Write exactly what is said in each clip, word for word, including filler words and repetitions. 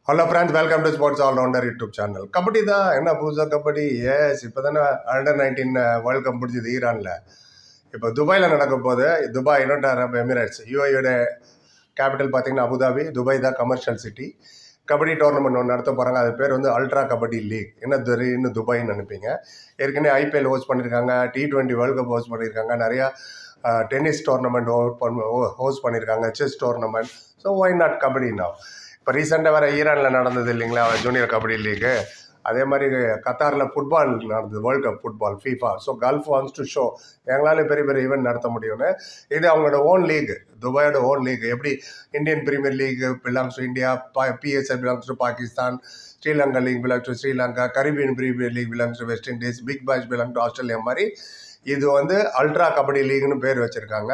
Hello friends, welcome to sports allrounder YouTube channel. Kabaddi தான் என்ன புதுசாக கபடி? எஸ், இப்போ தானே அண்டர் நைன்டீன் வேர்ல்டு கப் முடிஞ்சது ஈரானில். இப்போ துபாயில் நடக்க போது. துபாய் யுனைடெட் அரப் எமிரேட்ஸ், யூஏயோட கேபிட்டல் பார்த்தீங்கன்னா அபுதாபி. துபாய் தான் கமர்ஷியல் சிட்டி. கபடி டோர்னமெண்ட் ஒன்று நடத்த போகிறாங்க. அது பேர் வந்து அல்ட்ரா கபடி லீக். என்ன திடீர்னு துபாய்னு நினைப்பீங்க. ஏற்கனவே ஐபிஎல் ஹோஸ்ட் பண்ணியிருக்காங்க, T twenty world cup host பண்ணியிருக்காங்க, நிறையா டென்னிஸ் டோர்னமெண்ட் ஹோஸ்ட் பண்ணியிருக்காங்க, chess tournament. So why not kabaddi now? இப்போ ரீசெண்டாக வேறு ஈரானில் நடந்தது இல்லைங்களா ஜூனியர் கபடி லீக்கு. அதே மாதிரி கத்தாரில் ஃபுட்பால் நடந்தது, world cup football FIFA. So gulf wants to show எங்களால் பெரிய பெரிய ஈவெண்ட் நடத்த முடியும்னு. இது அவங்களோட ஓன் லீக், துபாயோட ஓன் லீக். எப்படி Indian premier league belongs to India, PSL belongs to Pakistan, Sri Lanka league belongs to Sri Lanka, Caribbean premier league belongs to West Indies, big bash belong to Australia மாதிரி இது வந்து அல்ட்ரா கபடி லீக்னு பேர் வச்சுருக்காங்க.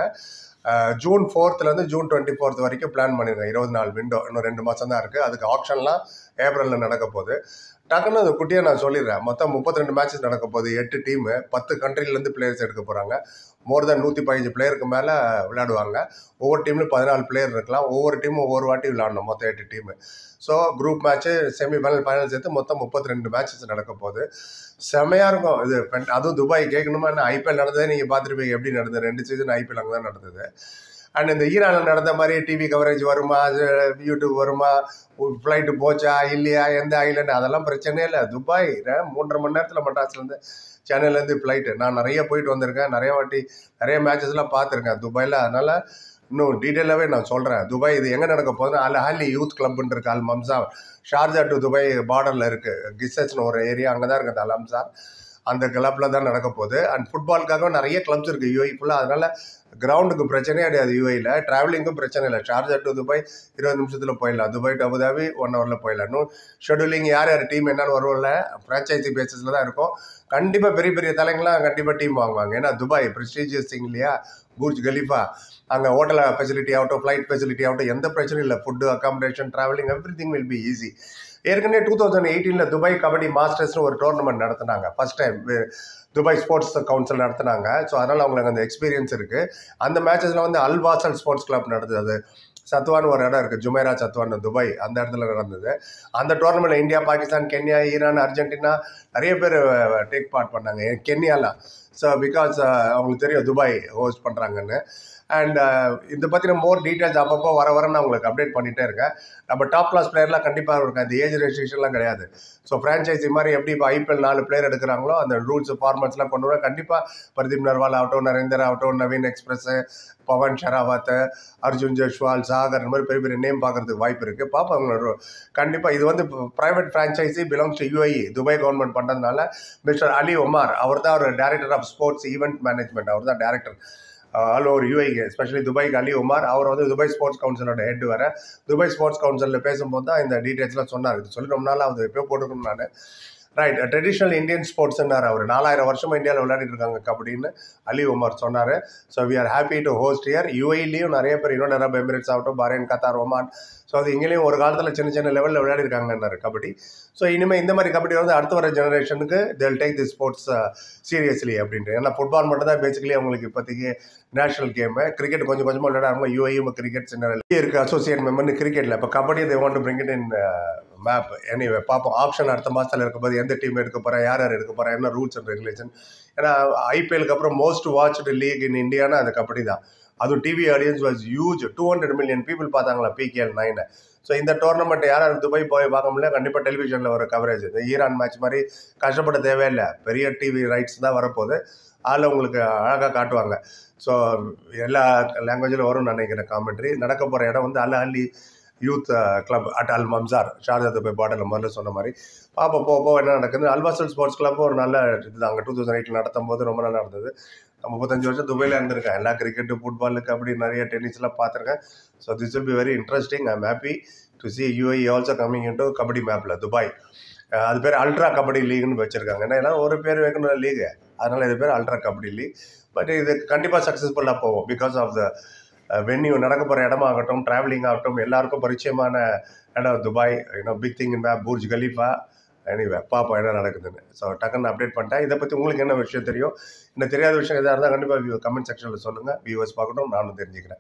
ஜூன் ஃபோர்த்துலேருந்து ஜூன் டுவெண்ட்டி ஃபோர்த் வரைக்கும் plan பண்ணியிருக்கேன். இருபது நாள் விண்டோ, இன்னும் ரெண்டு மாதம் தான் இருக்குது. அதுக்கு ஆப்ஷன்லாம் ஏப்ரலில் நடக்க போகுது. டக்குன்னு அது குட்டியாக நான் சொல்லிடுறேன். மொத்தம் முப்பத்தி ரெண்டு மேட்சஸ் நடக்க போகுது. எட்டு டீமு, பத்து கண்ட்ரிலேருந்து பிளேயர்ஸ் எடுக்க போகிறாங்க. மோர் தென் நூற்றி பதினஞ்சு பிளேயருக்கு மேலே விளையாடுவாங்க. ஒவ்வொரு டீம்லையும் பதினாலு பிளேயர் இருக்கலாம். ஒவ்வொரு டீமும் ஒவ்வொரு வாட்டி விளையாடணும், மொத்தம் எட்டு team. So group match, semifinal, final சேர்த்து மொத்தம் முப்பத்தி ரெண்டு மேட்சஸ் நடக்க போகுது. செமையாக இருக்கும் இது. அதுவும் துபாய் கேட்கணுமா என்ன? ஐபிஎல் நடந்ததே நீங்கள் பார்த்துருப்பீங்க எப்படி நடந்தது. ரெண்டு சீசன் ஐபிஎல் அங்கே தான் நடந்தது. அண்ட் இந்த ஈரானில் நடந்த மாதிரி டிவி கவரேஜ் வருமா, யூடியூப் வருமா, ஃப்ளைட்டு போச்சா இல்லையா, எந்த ஐலண்டு, அதெல்லாம் பிரச்சனையே இல்லை. துபாய் மூன்றரை மணி நேரத்தில் மெட்ராஸ்லேருந்து சென்னையிலேருந்து ஃப்ளைட்டு. நான் நிறைய போயிட்டு வந்திருக்கேன், நிறைய வாட்டி நிறைய மேட்சஸ்லாம் பார்த்துருக்கேன் துபாயில். அதனால் இன்னும் டீட்டெயிலாகவே நான் சொல்கிறேன். துபாய் இது எங்கே நடக்க போகுதுன்னா, அல் அஹலி யூத் கிளப்னு இருக்குது, Al Mamzar. Sharjah to Dubai பார்டரில் இருக்குது, கிசஸ்னு ஒரு ஏரியா, அங்கே தான் இருக்குது அல் மம்சா. அந்த கிளப்பில் தான் நடக்க போகுது. அண்ட் ஃபுட்பாலுக்காக நிறைய கிளப்ஸ் இருக்குது யூஏ ஃபுல்லாக. அதனால் கிரவுண்டுக்கு பிரச்சனையே கிடையாது யூஏயில். ட்ராவலிங்கும் பிரச்சனை இல்லை. ஷார்ஜா டு துபாய் இருபது நிமிஷத்தில் போயிடலாம். துபாய் டு அபுதாபி ஒன் ஹவரில் போயிடலாம். இன்னும் ஷெடியூலிங் யார் யார் டீம் என்னன்னு வருவோம்ல, ஃப்ரான்ச்சைசி பேசிஸில் தான் இருக்கும். கண்டிப்பாக பெரிய பெரிய தலைங்களாம் கண்டிப்பாக டீம் வாங்குவாங்க. ஏன்னா துபாய் ப்ரெஸ்டீஜியஸ் திங் இல்லையா, புர்ஜ் கலீஃபா. அங்கே ஹோட்டல் ஃபெசிலிட்டி ஆகட்டும், ஃப்ளைட் ஃபெசிலிட்டி ஆகட்டும், எந்த பிரச்சனையும் இல்லை. Food, accommodation, travelling, every thing will be easy. ஏற்கனவே டூ தௌசண்ட் எயிட்டீனில் துபாய் கபடி மாஸ்டர்ஸ்னு ஒரு டோர்னமெண்ட் நடத்தினாங்க. First time Dubai sports council நடத்தினாங்க. ஸோ அதனால் அவங்களுக்கு அந்த எக்ஸ்பீரியன்ஸ் இருக்குது. அந்த மேட்சஸில் வந்து அல் வாசல் ஸ்போர்ட்ஸ் கிளப் நடந்தது. அது சத்வான் ஒரு இடம் இருக்குது, ஜுமைரா சத்வான், துபாய், அந்த இடத்துல நடந்தது. அந்த டோர்னமெண்ட்டில் India, Pakistan, Kenya, Iran, Argentina நிறைய பேர் டேக் பார்ட் பண்ணாங்க. கென்யாலாம். ஸோ பிகாஸ் அவங்களுக்கு தெரியும் துபாய் ஹோஸ்ட் பண்ணுறாங்கன்னு. அண்ட் இதை பற்றின மோர் டீட்டெயில்ஸ் அப்பப்போ வர வர நான் உங்களுக்கு அப்டேட் பண்ணிகிட்டே இருக்கேன். நம்ம டாப் கிளாஸ் பிளேயர்லாம் கண்டிப்பாக இருக்கும். அந்த ஏஜ் ரெஸ்ட்ரிக்ஷன்லாம் கிடையாது. ஸோ ஃப்ரான்ச்சைசி மாதிரி எப்படி இப்போ ஐபிஎல் நாலு பிளேயர் எடுக்கிறாங்களோ அந்த ரூல்ஸ் ஃபார்மட்ஸ்லாம் கொண்டு வர கண்டிப்பாக பர்தீப் நர்வால் ஆகட்டும், நரேந்தர் ஆகட்டும், நவீன் எக்ஸ்பிரஸ், பவன் ஷராவத், அர்ஜுன் ஜெய்ஸ்வால், சாகர், இந்த மாதிரி பெரிய பெரிய நேம் பார்க்குறதுக்கு வாய்ப்பு இருக்குது. பார்ப்பாங்க கண்டிப்பாக. இது வந்து private franchise belongs to UAE, Dubai government பண்ணுறதுனால மிஸ்டர் அலி ஒமார், அவர் தான் ஒரு director of sports event management, அவர் தான் director all over UAE, especially துபாய்க்கு அலி உமார். அவர் வந்து துபாய் ஸ்போர்ட்ஸ் கவுன்சிலோட ஹெட் வர. துபாய் ஸ்போர்ட்ஸ் கவுன்சிலில் பேசும்போது தான் இந்த டீட்டெயில்ஸ்லாம் சொன்னார். இது சொல்லி ரொம்ப நாள் அது எப்போ போட்டுக்கணும் நான். ரைட், ட்ரெடிஷ்னல் இந்தியன் ஸ்போர்ட்ஸ்னார் அவர். நாலாயிரம் வருஷமாக இந்தியாவில் விளையாடிட்டு இருக்காங்க கபடின்னு அலி உமர் சொன்னார். So we are happy to host here. யூஏஇலையும் நிறைய பேர், யுனைடெட் அரப் எமிரேட்ஸ் ஆகட்டும், பஹ்ரைன், கத்தார், ஒமான். ஸோ அது இங்கேயும் ஒரு காலத்தில் சின்ன சின்ன லெவலில் விளையாடிருக்காங்கன்னாரு கபடி. ஸோ இனிமேல் இந்த மாதிரி கபடி வந்து அடுத்த வர ஜெனரேஷனுக்கு they will take the sports seriously அப்படின்ட்டு. ஏன்னா ஃபுட்பால் மட்டும் தான் பேசிக்கலி அவங்களுக்கு இப்போதைக்கு நேஷனல் கேமு. கிரிக்கெட் கொஞ்சம் கொஞ்சமாக விளையாடுறாங்க. யூஏயும் கிரிக்கெட் சின்ன இருக்குது, அசோசியேட் மெம்பர்னு கிரிக்கெட்டில். இப்போ kabaddi they want to bring it in map. Anyway பார்ப்போம். ஆப்ஷன் அடுத்த மாதத்தில் இருக்கும்போது எந்த டீம் எடுக்க போகிறேன், யார் யார் எடுக்க போகிறேன், என்ன ரூல்ஸ் அண்ட் ரெகுலேஷன். ஏன்னா ஐபிஎலுக்கு அப்புறம் மோஸ்ட் வாட்ச்டு லீக் இன் இந்தியானா அது கபடி தான். அதுவும் TV audience was huge. Two hundred million people பார்த்தாங்களா பிகேஎல் நைனை. ஸோ இந்த டோர்னமெண்ட் யார் யார் துபாய் போய் பார்க்க முடியல, கண்டிப்பாக டெலிவிஷனில் ஒரு கவரேஜ். இந்த ஈரான் மேட்ச் மாதிரி கஷ்டப்பட தேவையில்லை, பெரிய டிவி ரைட்ஸ் தான் வரப்போகுது. அதில் உங்களுக்கு அழகாக காட்டுவாங்க. ஸோ எல்லா லாங்குவேஜில் வரும்னு நினைக்கிறேன் காமெண்ட்ரி. நடக்க போகிற இடம் வந்து Al Ahli youth club at Al Mamzar, Sharjah Dubai பார்டரில் முதல்ல சொன்ன மாதிரி. பாப்பா போக போக என்ன நடக்குது. அல்வாசல் ஸ்போர்ட்ஸ் கிளப் ஒரு நல்ல இது அங்கே டூ தௌசண்ட் எயிட்டில் நடத்தும் போது ரொம்ப நல்லா நடந்தது. முப்பத்தஞ்சு வருஷம் துபாயில் இருந்திருக்கேன். எல்லா கிரிக்கெட்டு, ஃபுட்பாலு, கபடி, நிறைய டென்னிஸ்லாம் பார்த்துருக்கேன். So this will be very interesting. I am happy to see UAE also coming in to kabaddi மேப்பில் துபாய். அது பேர் அல்ட்ரா கபடி லீக்னு வச்சுருக்காங்க. ஏன்னா ஒரு பேர் வைக்கணும் லீகு, அதனால் இது பேர் அல்ட்ரா கபடி லீக். பட் இது கண்டிப்பாக சக்ஸஸ்ஃபுல்லாக போகும். பிகாஸ் ஆஃப் த வென்யூ, நடக்க போகிற இடமாகட்டும், ட்ராவலிங் ஆகட்டும், எல்லாருக்கும் பரிச்சயமான இடம் Dubai. You know big thing in map, Burj Khalifa. Anyway பார்ப்போம் என்ன நடக்குதுன்னு. ஸோ டக்குன்னு அப்டேட் பண்ணிட்டேன். இதை பற்றி உங்களுக்கு என்ன விஷயம் தெரியும், இன்னும் தெரியாத விஷயம் எதாக இருந்தால் கண்டிப்பாக கமெண்ட் செக்ஷனில் சொல்லுங்கள். வியூவர்ஸ் பார்க்கட்டும், நானும் தெரிஞ்சுக்கிறேன்.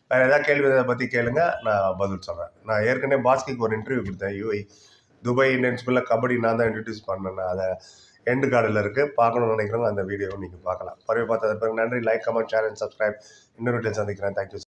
வேறு ஏதாவது கேள்வி இதை பற்றி கேளுங்க, நான் பதில் சொல்கிறேன். நான் ஏற்கனவே பாஸ்கிக்கு ஒரு இன்டர்வியூ கொடுத்தேன். யூஐ துபாய் இந்தியன் ஸ்கூலில் கபடி நான் தான் இன்ட்ரடியூஸ் பண்ணேன். அதை எண்டு கார்டில் இருக்குது, பார்க்கணும்னு நினைக்கிறவங்க அந்த வீடியோவை நீங்கள் பார்க்கலாம். பறவை பார்த்தது பிறகு நன்றி. Like, comment, share and subscribe. இன்னொரு சந்திக்கிறேன். தேங்க்யூ.